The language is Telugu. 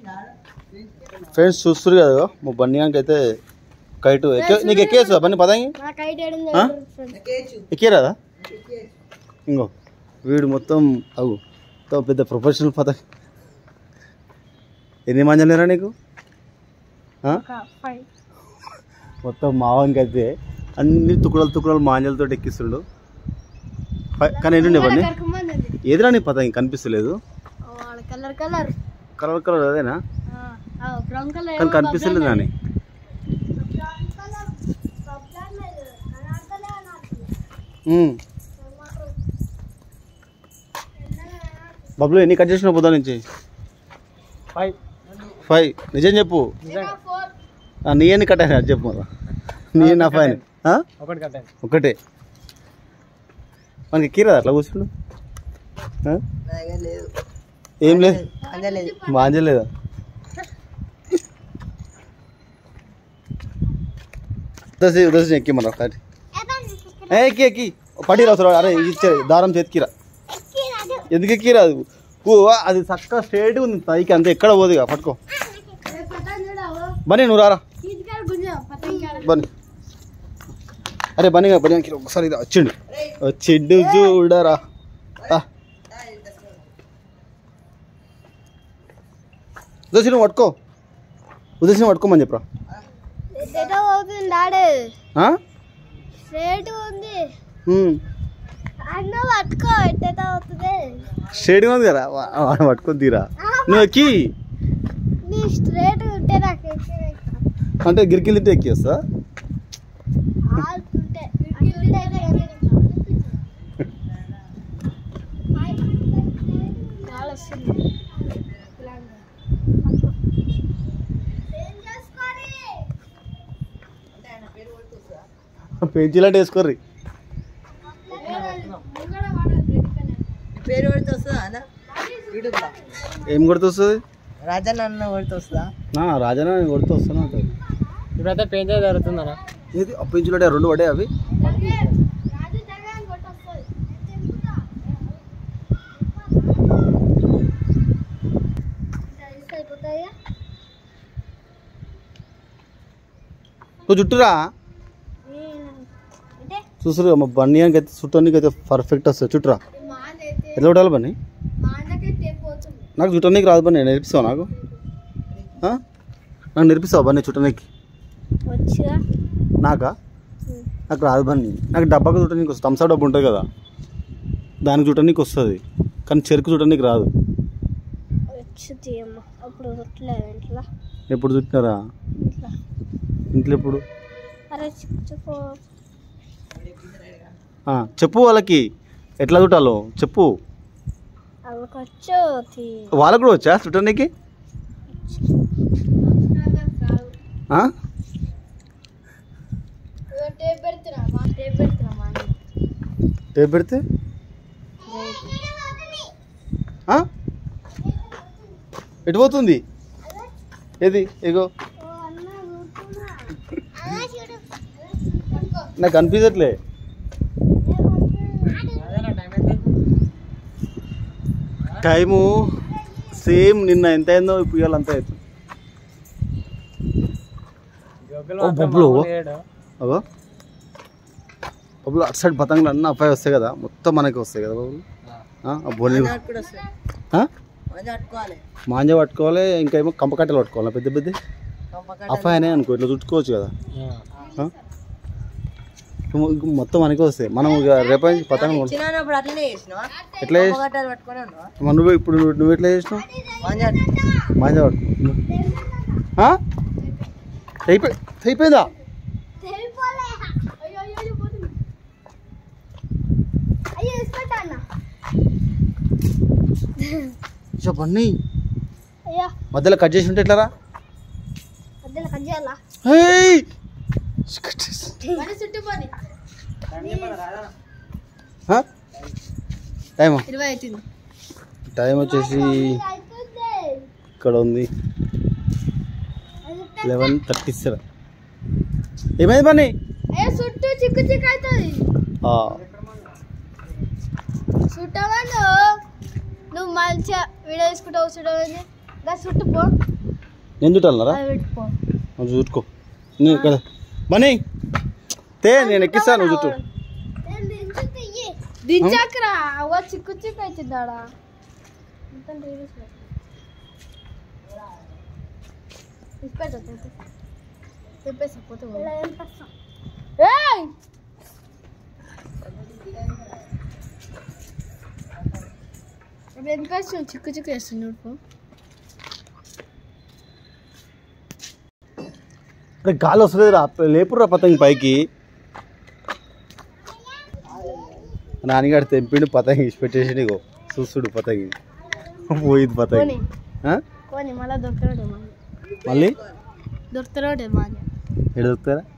ఫ్రెండ్స్ చూస్తారు కదా మా బన్నీకి అయితే కైట్ నీకు ఎక్కేస్తా బన్నీ పదంగి ఎక్కేరాదా ఇంకో వీడు మొత్తం అవు పెద్ద ప్రొఫెషనల్ పతంగి ఎన్ని మాంజాలు లేరా నీకు మొత్తం మావానికి అయితే అన్ని తుకుడలు మాంజాలతో ఎక్కిస్తుండు కానీ ఏంటండి ఇవన్నీ ఏదిరా నీ పతంగి కనిపిస్తలేదు కలర్ కలర్ అదేనా కానీ కనిపిస్తలేదు అని బబ్లు ఎన్ని కట్ చేసినావు పొద్దు నుంచి 5 నిజం చెప్పు నీ ఎన్ని కట్ అయినా చెప్పు మళ్ళా నీ నా 5 ఒకటే మనకి ఎక్కిరాదు అట్లా కూర్చుండు ఏం లేదు మాంజలేదా ఉదర్శి ఎక్కి మన ఒకటి ఎక్కి పడి రావు అరే ఇచ్చారు దారం చేతికిరా ఎందుకు ఎక్కిరాదు అది చక్కగా స్ట్రేట్గా ఉంది పైకి అంతే ఎక్కడ పోదు ఇక పట్టుకో బన్నీ నువ్వు రారా బన్నీ అరే బన్నీ ఒకసారి వచ్చిండు చూడరా ఉదర్శి నువ్వు పట్టుకో ఉదర్శి నువ్వు పట్టుకోమని చెప్పరా స్ట్రేట్గా ఉంది కదా పట్టుకొని తీరా నువ్వు ఎక్కి అంటే గిరికిలు తింటే ఎక్కేస్తా పెంచిలాంటి వేసుకోర్రి ఏం కొడుతూ వస్తుంది రాజన్న కొడుతూ వస్తుందా రాజన్న కొడుతూ వస్తున్నా ఇప్పుడైతే పెంచే జరుగుతుందనా ఇది పెంచులు 2 పడే అవి నువ్వు చుట్టూరా చూసారు మా బన్నీకి అయితే చుట్టానికి అయితే పర్ఫెక్ట్ వస్తుంది చుట్టరా ఎట్లా కొట్టాలి బన్నీ నాకు చుట్టానికి రాదు బన్నీ నేర్పిస్తావు నాకు నేర్పిస్తావు బన్నీ చుట్టానికి నాకు రాదు బన్నీ నాకు డబ్బాకి చుట్టానికి వస్తుంది థమ్సప్ డబ్బు ఉంటుంది కదా దానికి చుట్టానికి వస్తుంది కానీ చెరుకు చుట్టానికి రాదు ఎప్పుడు చుట్టినారా ఇంట్లో ఎప్పుడు చెప్పు వాళ్ళకి ఎట్లా చుట్టాలో చెప్పు వాళ్ళకు కూడా వచ్చా చుట్టానికి టేప్ పెడితే ఎటు పోతుంది ఏది ఇగో నాకు కనిపించట్లే టైము సేమ్ నిన్న ఎంత అయిందో ఇప్పుడు ఇవాళ అంత అవుతుంది బొబ్బులు అగో బొబ్బులు అటు సైడ్ పతంగులు అన్నీ అబ్బాయి వస్తాయి కదా మొత్తం మనకి వస్తాయి కదా బొబ్బులు మాంజ పట్టుకోవాలి ఇంకా ఏమో కంపకట్టెలు పట్టుకోవాలి పెద్ద పెద్ద అఫాయనే అనుకో ఇట్లా చుట్టుకోవచ్చు కదా మొత్తం మనకి వస్తాయి మనం రేపు పతంగ ఎట్లా నువ్వు ఇప్పుడు నువ్వు ఎట్లా చేసినావు మాంజ పట్టుకో అయిపోయిందా బన్నీ మధ్యలో కట్ చేసి ఉంటే ఎట్లారా టైం వచ్చేసి ఇక్కడ ఉంది 11:37. ఏమైంది బన్నీ నువ్వు మంచిగా వీడియో తీసుకుంటావు చూడవాలి చుట్టుపో నేను చుట్టాలన్నారా పెట్టుకో నువ్వు చుట్టుకో నేను కదా మనీ తే నేను ఎక్కిస్తాను నువ్వు చుట్టూ దించాకరా అవ్వ చిక్కు చిక్కు అవుతుందాడా వెనక చిక్కు చిక్కు వేస్తుంది చూడుకో గాలి వస్తుంది రా లేపురా పతంగి పైకి నాన్నగారు తెంపిండు పతంగి పెట్టేసి నీకు చూస్తుడు పతంగి పోయింది పతంగి మళ్ళీ దొరుకుతాడే మళ్ళీ దొరుకుతాడే ఎక్కడ దొరుకుతారా